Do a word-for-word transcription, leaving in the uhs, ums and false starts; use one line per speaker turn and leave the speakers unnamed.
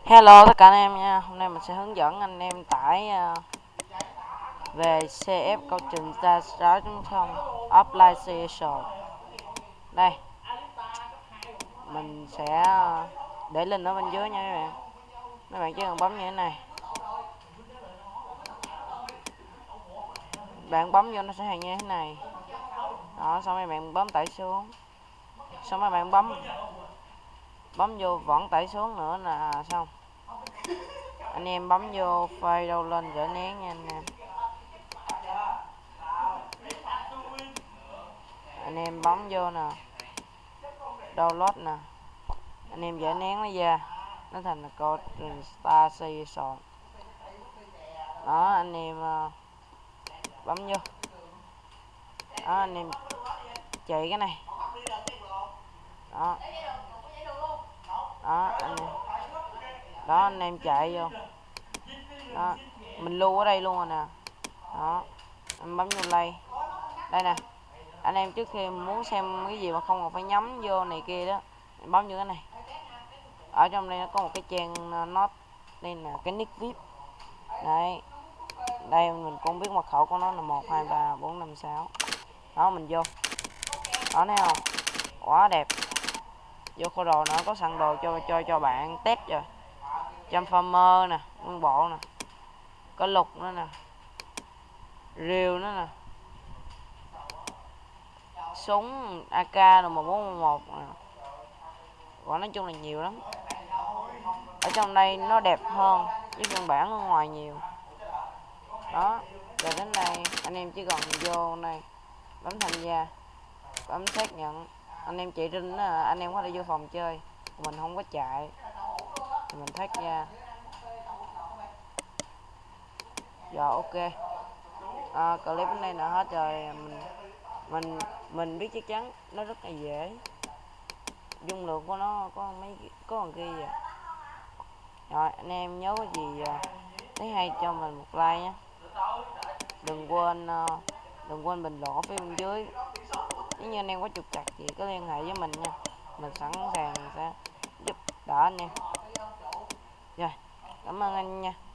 Hello tất cả anh em nha. Hôm nay mình sẽ hướng dẫn anh em tải uh, về xê ép câu trình Start chấm không Application. Đây, mình sẽ uh, để link ở bên dưới nha các bạn. Các bạn chỉ cần bấm như thế này, bạn bấm vô nó sẽ hiện như thế này. Đó, xong rồi bạn bấm tải xuống, xong rồi bạn bấm bấm vô vẫn tải xuống nữa là xong. Anh em bấm vô file đâu lên gửi nén nha anh em. Anh em bấm vô nè, download nè, anh em dễ nén nó ra, nó thành là code Star Station. Đó, anh em uh, bấm vô. Đó, anh em chạy cái này. Đó. Đó, anh em. Đó, anh em chạy vô. Đó, mình lưu ở đây luôn rồi nè. Đó, anh bấm vô play. Đây nè. Anh em trước khi muốn xem cái gì mà không còn phải nhắm vô này kia đó, bấm vô cái này. Ở trong đây nó có một cái trang note, đây là cái nick vê i pê. Đấy, đây mình cũng biết mật khẩu của nó là một hai ba bốn năm sáu. Đó, mình vô. Đó, thấy không, quá đẹp. Vô kho đồ nữa, có sẵn đồ cho cho cho bạn test rồi. Transformer nè, nguyên bộ nè, có lục nữa nè, rìu nữa nè, súng a ca rồi một bốn một nè. Còn nói chung là nhiều lắm. Ở trong đây nó đẹp hơn với phiên bản ở ngoài nhiều. Đó, rồi đến đây anh em chỉ cần vô này, bấm tham gia, bấm xác nhận. Anh em chạy rinh đó, anh em có thể vô phòng chơi, mình không có chạy, mình thoát ra. Rồi ok, à, clip đến đây là hết rồi. Mình mình mình biết chắc chắn nó rất là dễ. Dung lượng của nó có mấy có còn kia vậy. Rồi anh em nhớ cái gì thấy hay cho mình một like nhé. Đừng quên đừng quên bình luận ở phía bên dưới. Nếu như anh em có trục trặc gì có liên hệ với mình nha, mình sẵn sàng sẽ giúp đỡ anh em. Rồi, cảm ơn anh nha.